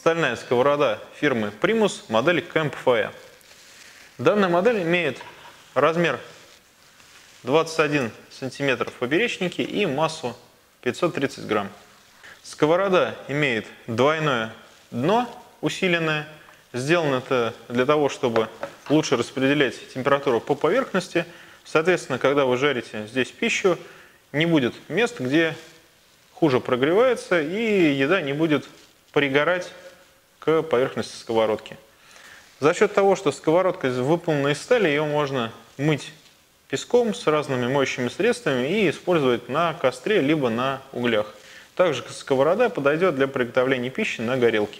стальная сковорода фирмы Primus, модель CampFire. Данная модель имеет размер 21 см в поперечнике и массу 530 грамм. Сковорода имеет двойное дно усиленное. Сделано это для того, чтобы лучше распределять температуру по поверхности. Соответственно, когда вы жарите здесь пищу, не будет мест, где хуже прогревается, и еда не будет пригорать к поверхности сковородки. За счет того, что сковородка выполнена из стали, ее можно мыть песком с разными моющими средствами и использовать на костре либо на углях. Также сковорода подойдет для приготовления пищи на горелке.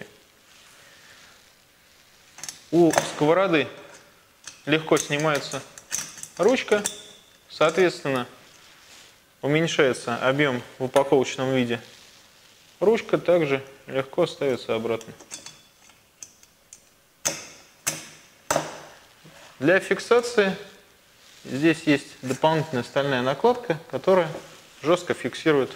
У сковороды легко снимается ручка, соответственно, уменьшается объем в упаковочном виде. Ручка также легко ставится обратно. Для фиксации здесь есть дополнительная стальная накладка, которая жестко фиксирует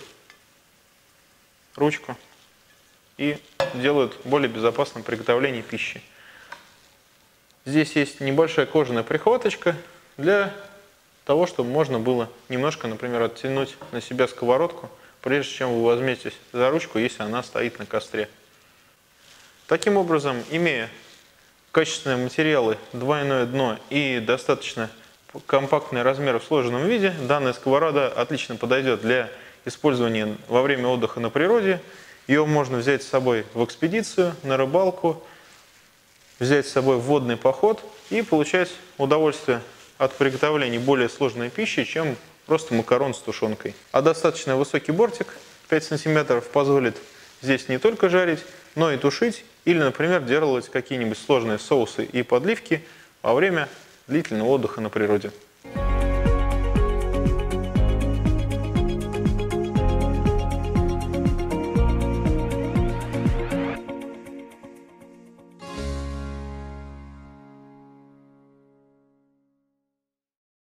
ручку и делает более безопасным приготовление пищи. Здесь есть небольшая кожаная прихваточка для того, чтобы можно было немножко, например, оттянуть на себя сковородку, прежде чем вы возьметесь за ручку, если она стоит на костре. Таким образом, имея качественные материалы, двойное дно и достаточно компактный размер в сложенном виде, данная сковорода отлично подойдет для использования во время отдыха на природе. Ее можно взять с собой в экспедицию, на рыбалку, взять с собой в водный поход и получать удовольствие от приготовления более сложной пищи, чем просто макарон с тушенкой. А достаточно высокий бортик, 5 см, позволит здесь не только жарить, но и тушить, или, например, делать какие-нибудь сложные соусы и подливки во время длительного отдыха на природе.